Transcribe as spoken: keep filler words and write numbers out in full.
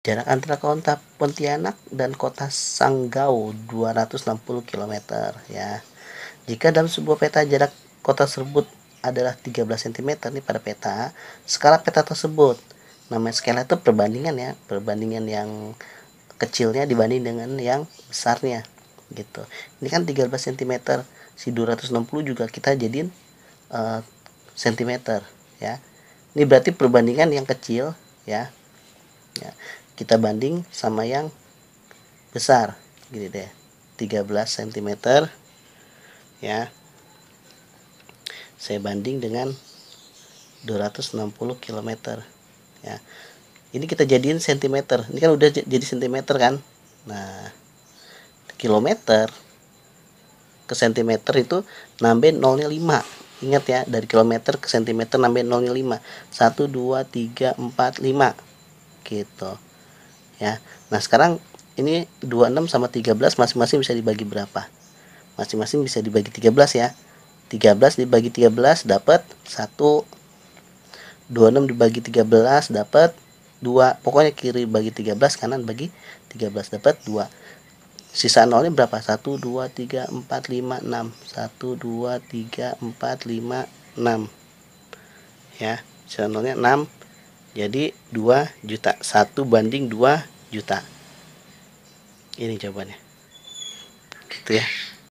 Jarak antara kota Pontianak dan kota Sanggau dua ratus enam puluh kilometer ya. Jika dalam sebuah peta jarak kota tersebut adalah tiga belas sentimeter nih pada peta, skala peta tersebut. Namanya skala itu perbandingan ya, perbandingan yang kecilnya dibanding dengan yang besarnya gitu. Ini kan tiga belas sentimeter, si dua ratus enam puluh juga kita jadiin uh, sentimeter ya. Ini berarti perbandingan yang kecil ya. Ya, kita banding sama yang besar gini deh, tiga belas sentimeter ya, saya banding dengan dua ratus enam puluh kilometer ya. Ini kita jadiin sentimeter, ini kan udah jadi sentimeter kan. Nah, kilometer ke sentimeter itu nambah nolnya lima. Ingat ya, dari kilometer ke sentimeter nambah nolnya lima. satu, dua, tiga, empat, lima gitu ya. Nah sekarang ini dua puluh enam sama tiga belas masing-masing bisa dibagi berapa? Masing-masing bisa dibagi tiga belas ya. tiga belas dibagi tiga belas dapat satu. dua puluh enam dibagi tiga belas dapat dua. Pokoknya kiri bagi tiga belas, kanan bagi tiga belas dapat dua. Sisa nolnya berapa? satu, dua, tiga, empat, lima, enam. satu, dua, tiga, empat, lima, enam ya. Sisa nolnya enam. Jadi dua juta. satu banding dua juta. Ini jawabannya. Gitu ya.